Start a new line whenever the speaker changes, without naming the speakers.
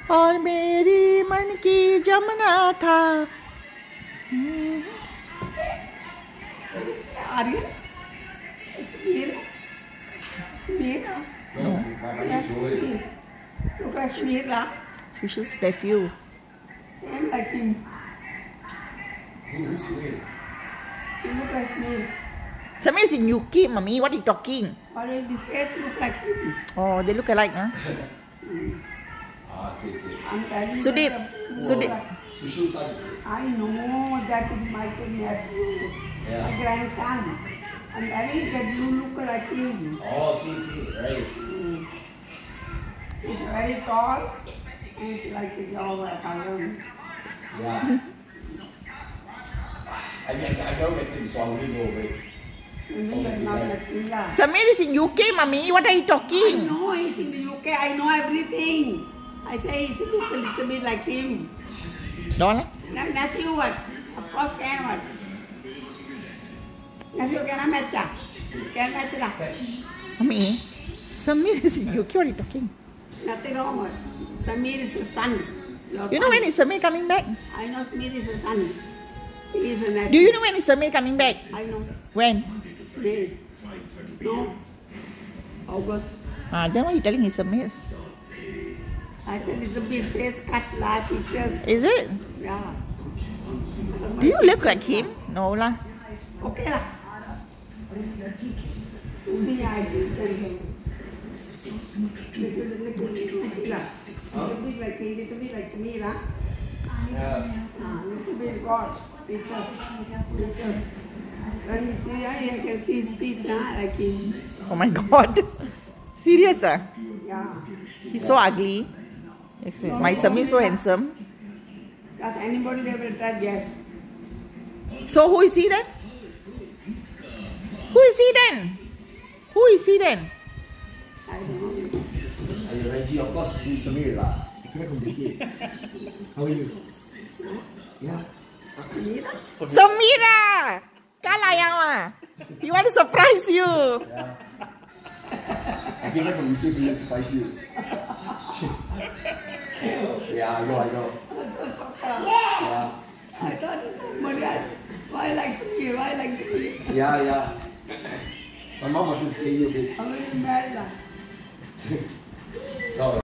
और मेरी मन की जमुना था।
Aryan? It's Meera. It's Meera.
No,
That's Meera. Look like Meera.
Shushal's nephew.
Same like him.
Who's Samir?
You look like Meera.
Samir is in Yuki, mommy. What are you talking?
But the face look like him.
Oh, they look alike, huh?
Okay.
I'm telling you.
Sudeep.
Sushil son is it?
I know that is my nephew.
Yeah.
My grandson. I'm telling you that you look like him.
Oh, okay, right.
He's very tall. And it's like a job at home.
Yeah. I know that him, so I wouldn't know, but
He's not like Meera.
Samir is in UK, mommy. What are you
I
talking?
know he's in the UK. I know everything. I say he's look a little bit like him.
Don't.
Nephew what? Of course can what? Nephew can match? Can match lah?
Mommy, Samir is in UK. What are you talking?
Nothing wrong what? Samir is his son. Your
You know
son.
when is Samir coming back?
I know Samir is his son. He is a nephew.
Do you know when is Samir coming back?
I know.
When?
May. No. August.
Then why are you telling he's Samir?
I said little bit face cut lah, pictures.
Is it?
Yeah.
Do you look like him? No lah.
Okay lah. Maybe I think little bit like Samira. Little bit God. Pictures. When you see, I can see his teeth like him.
Oh my God. Serious ah?
Yeah.
He's so ugly. My Samir is so handsome.
Does anybody ever try? Yes.
So who is he then? Who is he then? Who is he then?
I don't know.
Reggie, of course, he's Samir lah. How are you? Yeah.
Samira?
Samira! Kalayama! He want to surprise you.
Yeah. I came back from UK to surprise you. Yeah, I know.
I'm so shocked.
Yeah.
I thought somebody asked, why like Samir? Why like Samir?
Yeah. My mom wanted to scare you a bit.
I'm very mad.
No.